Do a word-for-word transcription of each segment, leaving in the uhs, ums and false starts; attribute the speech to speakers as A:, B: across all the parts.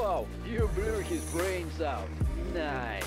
A: Wow, you blew his brains out. Nice.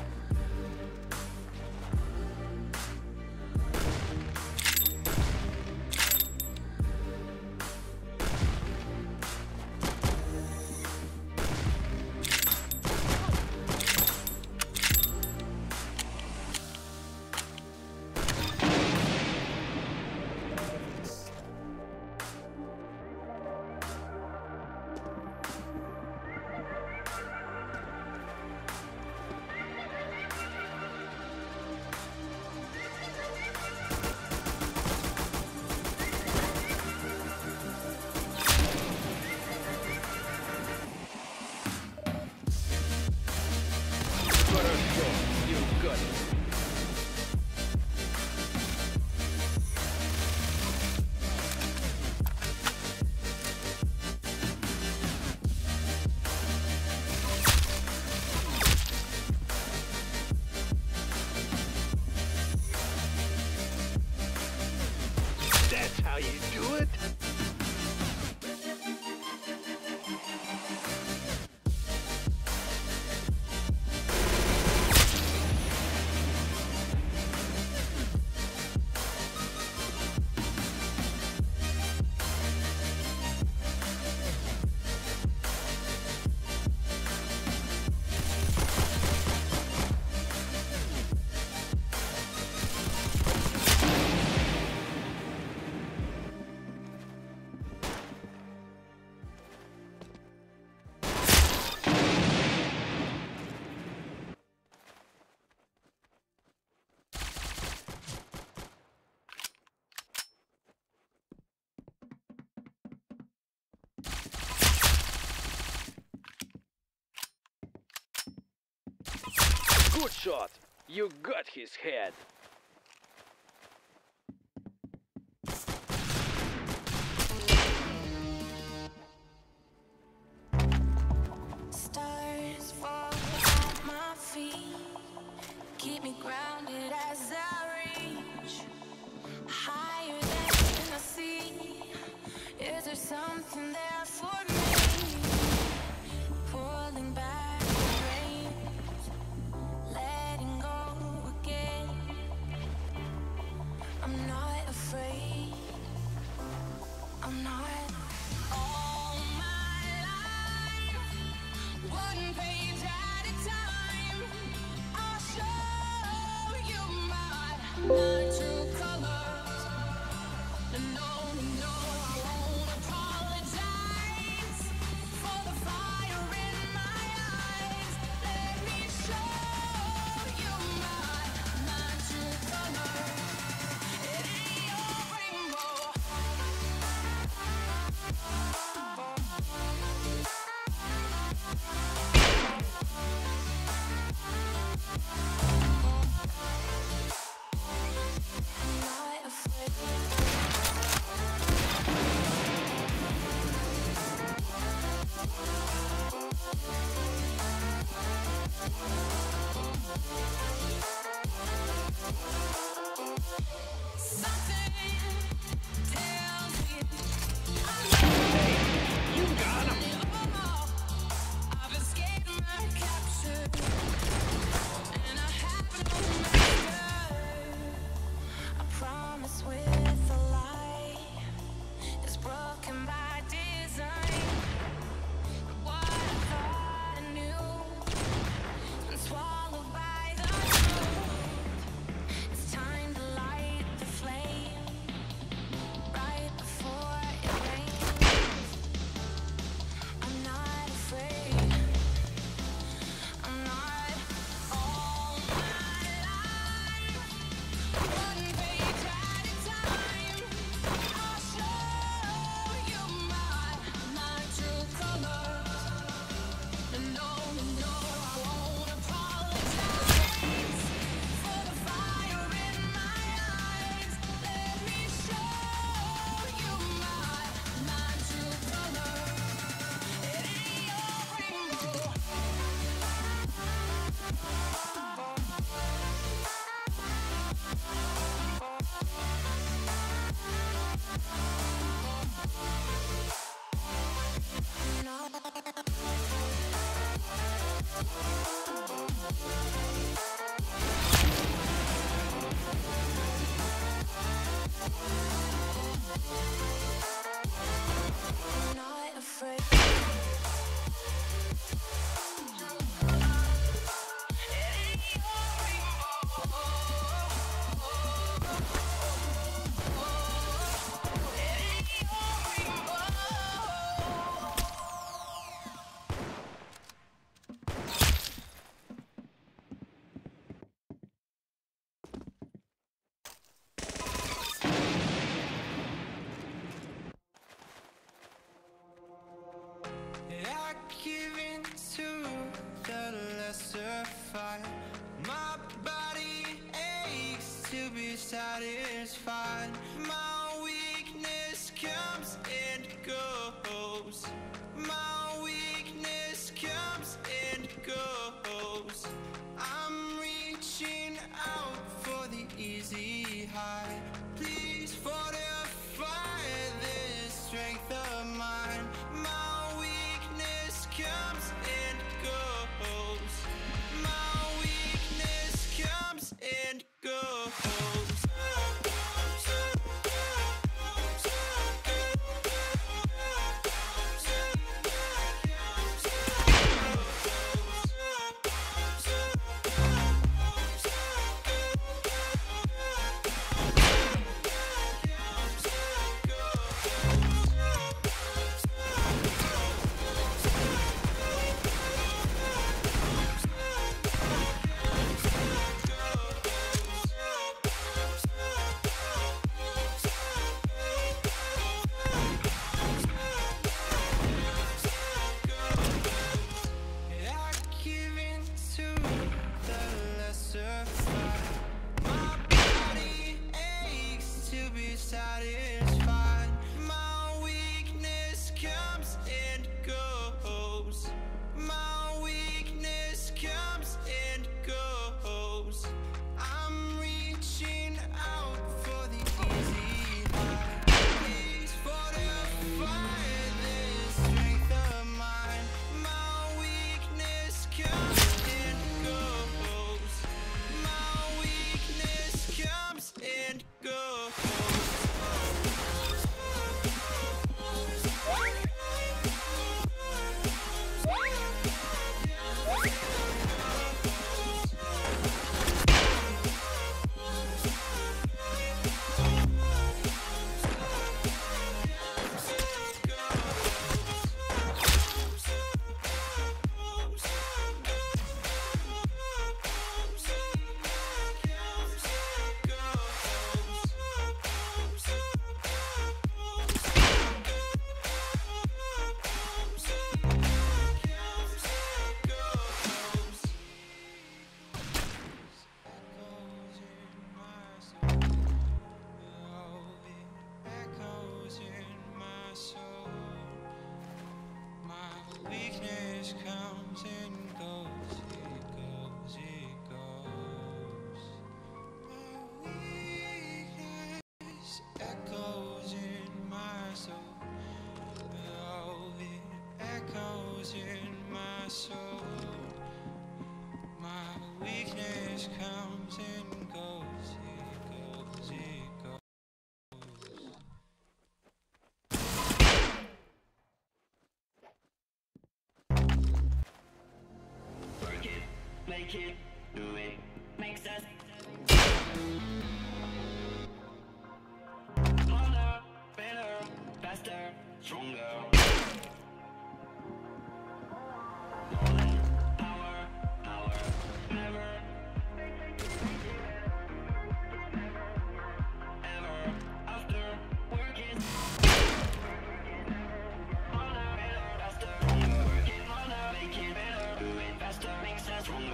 B: That's how you do it?
A: Good shot. You got his head.
C: Stars fall at my feet, keep me grounded as I reach higher than the sea. Is there something there for me? Pulling back the reins, letting go again. I'm not afraid. I'm not. All my life, one page at a time, I'll show you my, my true colors. No, no, I won't apologize.
B: to be satisfied. My weakness comes and goes. My weakness comes and goes. I'm reaching out for the easy high. Please fortify this strength of mine. My weakness comes and goes. My weakness comes and goes. Satisfied. My weakness comes and goes. My weakness comes and goes. I'm reaching out for the easy high. Please fortify this strength of mine. My weakness comes and goes. My weakness comes and goes. Comes and goes, it goes, it goes. My weakness echoes in my soul. Oh, it echoes in my soul. My weakness comes and goes, it goes, it goes.
D: Make it, do it, makes us harder, better, faster, stronger. More than power, power, never, ever, after, working harder, better, faster, stronger. Working harder, make it better, do it faster, makes us stronger.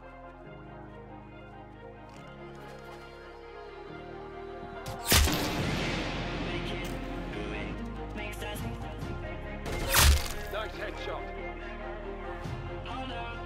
B: You
A: Nice headshot.
D: Hold up.